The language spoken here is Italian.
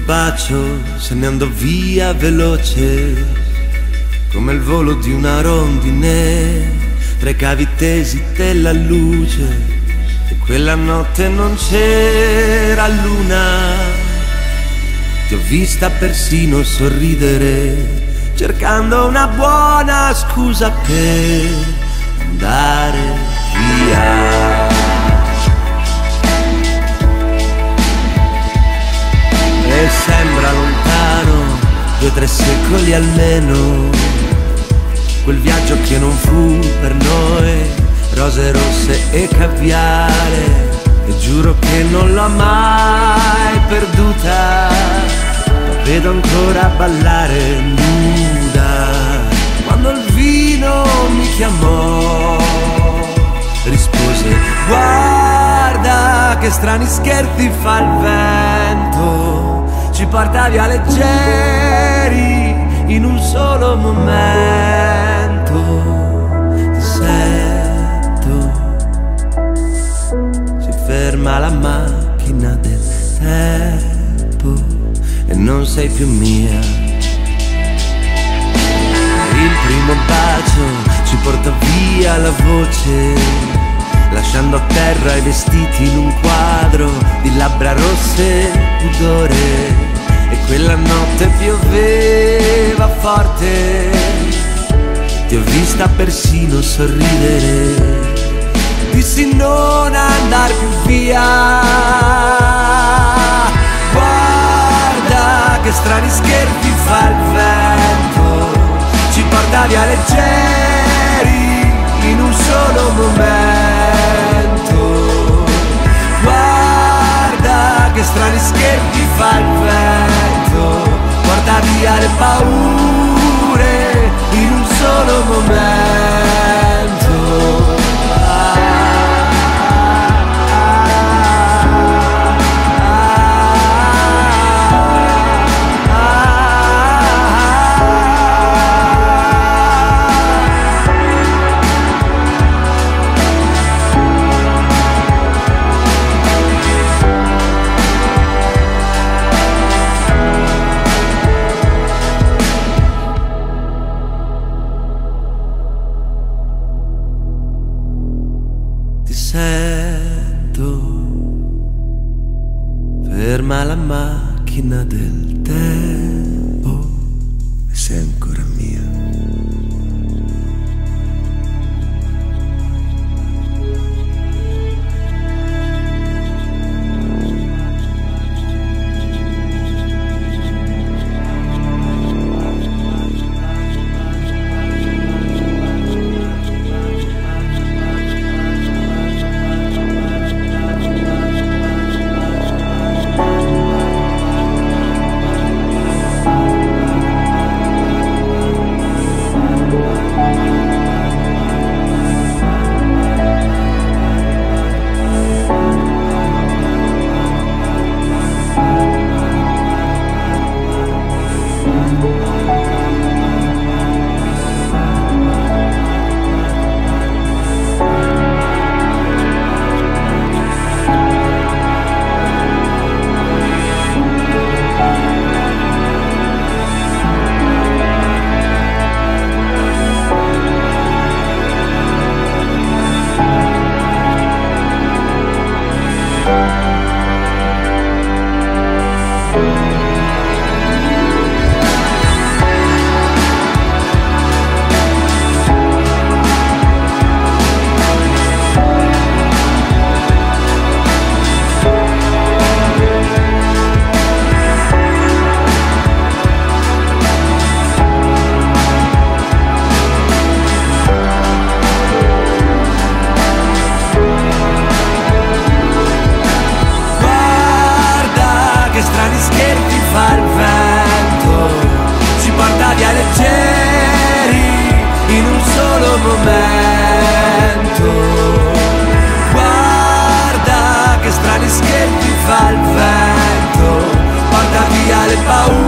bacio se ne andò via veloce, come il volo di una rondine tra i cavi tesi della luce. E quella notte non c'era luna, ti ho vista persino sorridere, cercando una buona scusa per andare via. E sembra lontano, 2 o 3 secoli almeno, quel viaggio che non fu per noi rose rosse e caviale. E giuro che non l'ho mai perduta, la vedo ancora ballare nuda. Quando il vino mi chiamò, rispose: guarda che strani scherzi fa il vento, ci porta via leggeri in un solo momento. Ti sento, si ferma la macchina del tempo e non sei più mia. Il primo bacio ci porta via la voce, lasciando a terra i vestiti in un quadro di labbra rosse, pudore. E quella notte pioveva forte, ti ho vista persino sorridere, dissi non andar più via. Guarda che strani scherzi fa il vento, ci porta via leggeri in un solo momento. Guarda che strani scherzi fa il vento, porta via le paure in un solo momento. Sento, ferma la macchina del tempo e sei ancora mia. Momento, guarda che strani scherzi fa il vento, porta via le paure